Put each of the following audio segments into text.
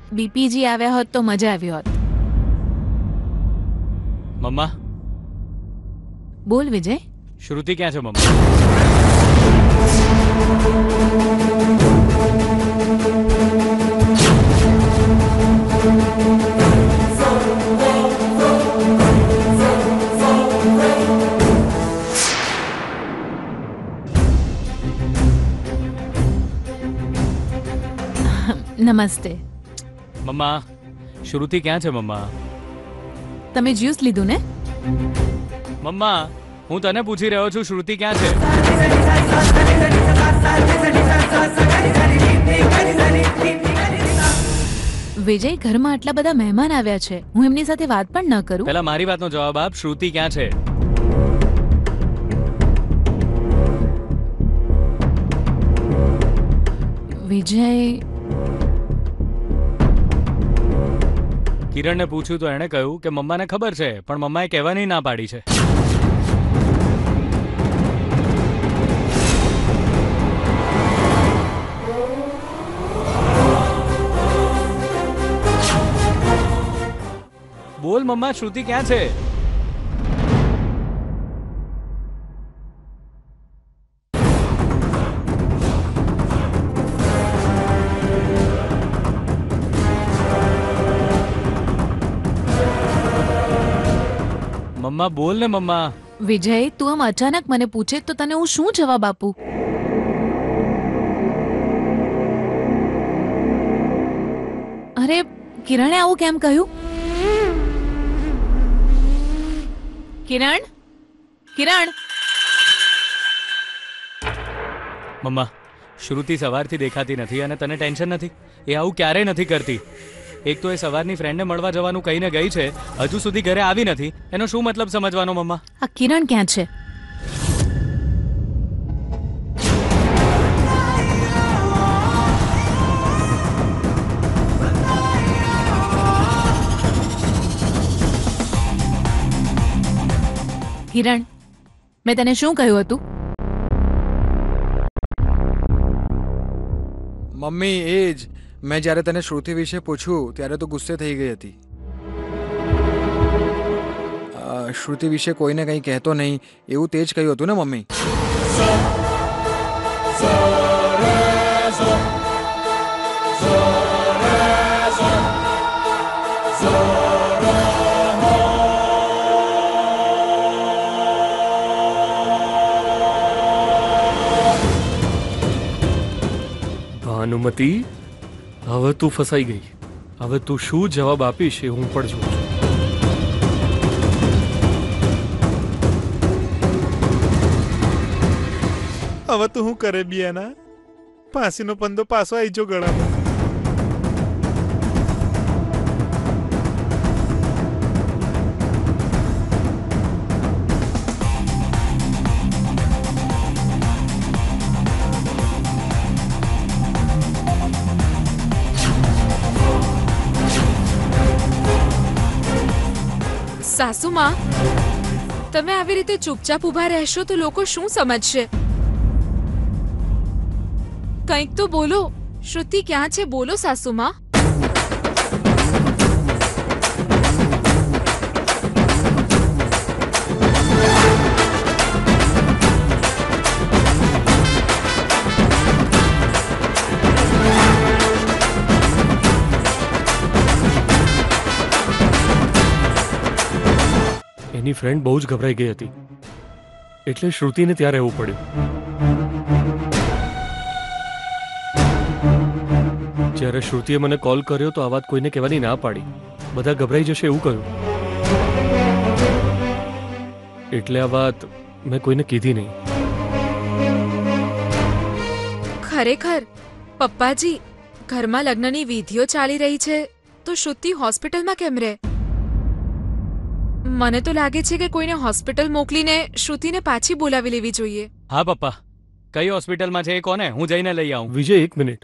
બીપીજી આવ્યા હોત તો મજા આવી હોત. મમ્મા, બોલ વિજય. શ્રુતિ ક્યાં છે મમ્મા? નમસ્તે. મમ્મા, શ્રુતિ ક્યાં છે મમ્મા? તમે જ્યુસ લીધું ને? મમ્મા, હું તને પૂછી રહ્યો છું, શ્રુતિ ક્યાં છે? વિજય, ઘરમાં આટલા બધા મહેમાન આવ્યા છે, હું એમની સાથે વાત પણ ન કરું? પહેલા મારી વાતનો જવાબ આપ. શ્રુતિ ક્યાં છે? વિજય, કિરણને પૂછ્યું તો એણે કહ્યું કે મમ્માને ખબર છે, પણ મમ્માએ કહેવાની ના પાડી છે. બોલ મમ્મા, શ્રુતિ ક્યાં છે? મમ્મા બોલ ને મમ્મા. વિજય, તું આમ અચાનક મને પૂછે તો તને હું શું જવાબ આપું? અરે, કિરણે આવું કેમ કહ્યું? કિરણ, કિરણ. મમ્મા, શ્રુતિ સવારથી દેખાતી નથી અને તને ટેન્શન નથી? એ આવું ક્યારેય નથી કરતી. એક તો એ સવારની ફ્રેન્ડને મળવા જવાનું કહીને ગઈ છે, હજુ સુધી ઘરે આવી નથી. એનો શું મતલબ સમજવાનો મમ્મા? આ કિરણ ક્યાં છે? કિરણ, મેં તને શું કહ્યું હતું? મમ્મી, એ જ. મેં જ્યારે તને શ્રુતિ વિશે પૂછ્યું ત્યારે તો ગુસ્સે થઈ ગઈ હતી. શ્રુતિ વિશે કોઈને કંઈ કહેતો નહીં એવું તે જ કહ્યું હતું ને મમ્મી? ભાનુમતી, હવે તું ફસાઈ ગઈ. હવે તું શું જવાબ આપીશ એ હું પણ જોઉં છું. હવે તું શું કરે બિયાના? ફાંસીનો પંદો પાછો આવી જો ગળામાં. સાસુમાં, તમે આવી રીતે ચૂપચાપ ઊભા રહેશો તો લોકો શું સમજશે? કંઈક તો બોલો. શ્રુતિ ક્યાં છે? બોલો સાસુમાં. એની ફ્રેન્ડ બહુ જ ગભરાઈ ગઈ હતી, એટલે શ્રુતિને ત્યાં રહેવું પડ્યું. જ્યારે શ્રુતિએ મને કોલ કર્યો તો આ વાત કોઈને કહેવાની ના પાડી. બધા ગભરાઈ જશે એવું કહ્યું, એટલે આ વાત મેં કોઈને કીધી નહીં. ખરેખર પપ્પાજી, ઘરમાં લગ્નની વિધિઓ ચાલી રહી છે તો શ્રુતિ હોસ્પિટલમાં કેમ રહે? મને તો લાગે છે કે કોઈને હોસ્પિટલ મોકલીને શ્રુતિને પાછી બોલાવી લેવી જોઈએ. હા પપ્પા, કઈ હોસ્પિટલમાં છે એ કોને? હું જઈને લઈ આવું. વિજય, એક મિનિટ.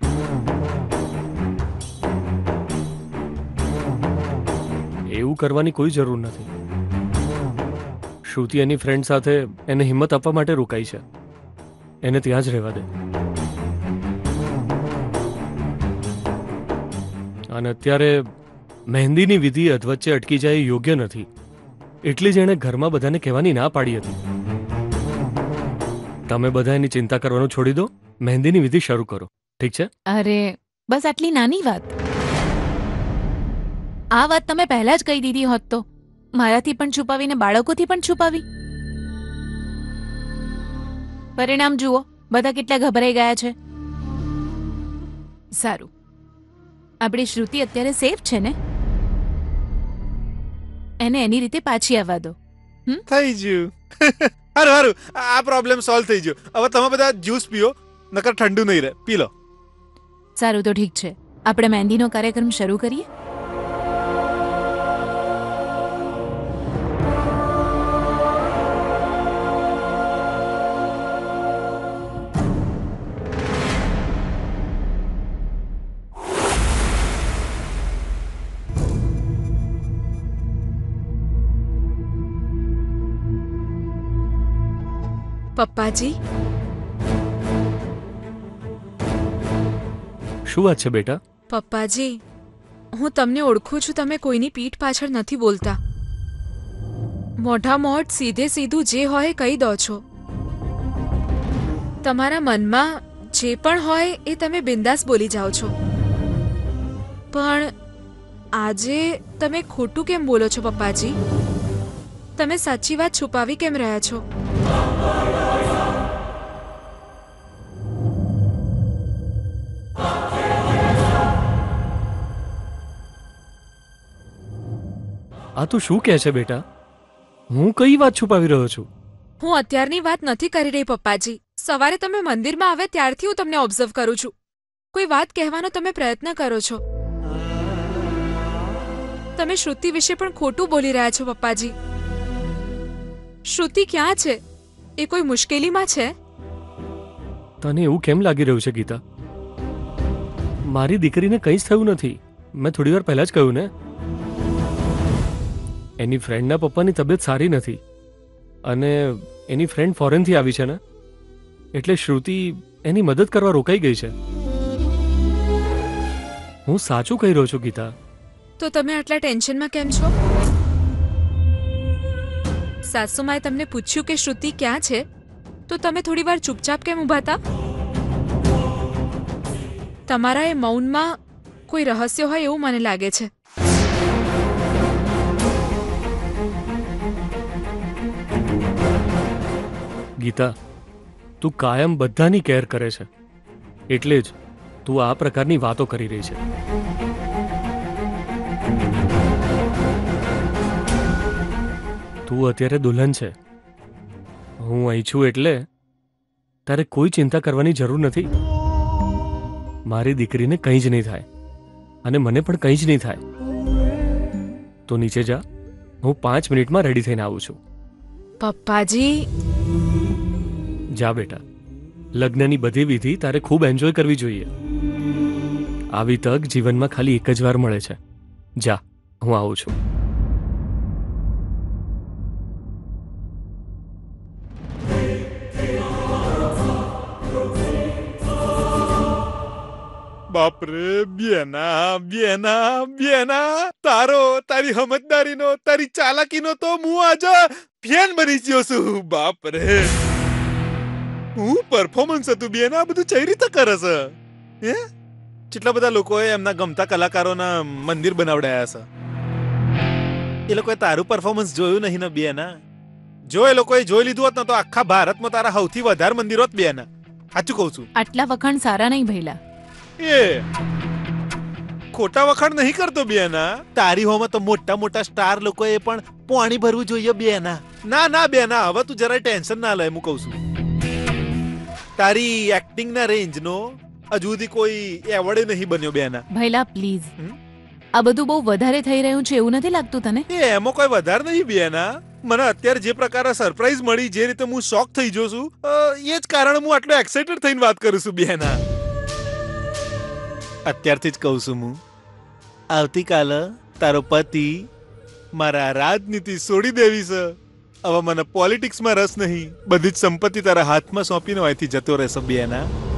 એવું કરવાની કોઈ જરૂર નથી. શ્રુતિ એની ફ્રેન્ડ સાથે એને હિંમત આપવા માટે રોકાઈ છે. એને ત્યાં જ રહેવા દે. અને અત્યારે મહેંદીની વિધિ અધવચ્ચે અટકી જાય એ યોગ્ય નથી. એટલે જ એણે ઘરમાં બધાને કહેવાની ના પાડી હતી. તમે બધા એની ચિંતા કરવાનું છોડી દો, મહેંદીની વિધિ શરૂ કરો. ઠીક છે? અરે બસ આટલી નાની વાત. આ વાત તમે પહેલા જ કહી દીધી હોત તો મારાથી પણ છુપાવીને બાળકોથી પણ છુપાવી. પરિણામ જુઓ, બધા કેટલા ગભરાઈ ગયા છે. સારું, આપણી શ્રુતિ અત્યારે સેફ છે ને? એને એની રીતે પાછી આવવા દો. થઈ ગયું. હારું હારું, આ પ્રોબ્લેમ સોલ્વ થઈ ગયો. હવે તમે બધા જ્યુસ પીઓ, નકર ઠંડુ નહીં રહે. પી લો. સારું તો ઠીક છે, આપણે મહેંદીનો કાર્યક્રમ શરૂ કરીએ. પપ્પાજી, શું વાત છે બેટા? પપ્પાજી, હું તમને ઓળખું છું. તમે કોઈની પીઠ પાછળ નથી બોલતા. મોઢા મોઢ સીધે સીધું જે હોય કહી દો છો. તમારા મનમાં જે પણ હોય એ તમે બિંદાસ બોલી જાઓ છો. પણ આજે તમે ખોટું કેમ બોલો છો પપ્પાજી? તમે સાચી વાત છુપાવી કેમ રહ્યા છો? આ તું શું કહે છે બેટા? હું કઈ વાત છુપાવી રહ્યો છું? હું અત્યારની વાત નથી કરી રહી પપ્પાજી. સવારે તમે મંદિરમાં આવ્યા ત્યારથી હું તમને ઓબ્ઝર્વ કરું છું. કોઈ વાત કહેવાનો તમે પ્રયત્ન કરો છો. તમે શ્રુતિ વિશે પણ ખોટું બોલી રહ્યા છો પપ્પાજી. શ્રુતિ ક્યાં છે? એ કોઈ મુશ્કેલીમાં છે? તને એવું કેમ લાગી રહ્યું છે ગીતા? મારી દીકરીને કંઈ જ થયું નથી. મેં થોડી વાર પહેલા જ કહ્યું ને. એની ફ્રેન્ડના પપ્પાની તબિયત સારી નથી અને એની ફ્રેન્ડ ફોરેનથી આવી છે ને, એટલે શ્રુતિ એની મદદ કરવા રોકાઈ ગઈ છે. હું સાચું કહી રહ્યો છું ગીતા. તો તમે આટલા ટેન્શનમાં કેમ છો? સાસુમાએ તમને પૂછ્યું કે શ્રુતિ ક્યાં છે તો તમે થોડી વાર ચૂપચાપ કેમ ઊભા હતા? તમારા એ મૌનમાં કોઈ રહસ્ય હોય એવું મને લાગે છે. ગીતા, તું કાયમ બધાની કેર કરે છે, એટલે જ તું આ પ્રકારની વાતો કરી રહી છે. તું અત્યારે દુલ્હન છે. હું અહીં છું એટલે તારે કોઈ ચિંતા કરવાની જરૂર નથી. મારી દીકરીને કંઈ જ નહીં થાય અને મને પણ કંઈ જ નહીં થાય. તો નીચે જા, હું 5 મિનિટમાં રેડી થઈને આવું છું. પપ્પાજી, જા બેટા. લગ્નની બધી વિધિ તારે ખૂબ એન્જોય કરવી જોઈએ. આવી તક જીવનમાં ખાલી એક જ વાર મળે છે. જા, હું આવું છું. બાપરે, બેના બેના બેના, તારી સમજદારીનો, તારી ચાલાકીનો તો હું આજે ફેન બની ગયો છું. બાપરે, હું પરફોર્મન્સ હતું બેના. આ બધું કઈ રીતે કરે છે? હે, કેટલા બધા લોકોએ એમના ગમતા કલાકારોના મંદિર બનાવડાયા છે. એ લોકોએ તારું પરફોર્મન્સ જોયું નહીં ને બેના? જો એ લોકોએ જોઈ લીધું હોત ને તો આખા ભારતમાં તારા સૌથી વધારે મંદિર હોત બેના. સાચું કહું છું. આટલા વખાણ સારા નહીં ભઈલા. એ ખોટા વખાણ નહીં કરતો બેના. તારી હોમાં તો મોટા મોટા સ્ટાર લોકોએ પણ પાણી ભરવું જોઈએ બેના. ના ના બેના, હવે તું જરાય ટેન્શન ના લે. હું કહું છું, તારી એક્ટિંગ ના રેન્જ નો હજુ સુધી કોઈ એવોર્ડ નહીં બન્યો બેના. ભઈલા પ્લીઝ, આ બધું બહુ વધારે થઈ રહ્યું છે એવું નથી લાગતું તને? એમાં કોઈ વધારે નહીં બેના. મને અત્યારે જે પ્રકારે સરપ્રાઈઝ મળી, જે રીતે હું શોક થઈ ગયો છું, એ જ કારણે હું આટલો એક્સાઇટેડ થઈને વાત કરું છું બેના. અત્યારથી જ કહું છું, હું આવતીકાલે તારો પતિ મારા રાજનીતિ છોડી દેવી છે. હવે મને પોલિટિક્સમાં રસ નહીં. બધી જ સંપત્તિ તારા હાથમાં સોંપીને અહીંથી જતો રહેશે બેના.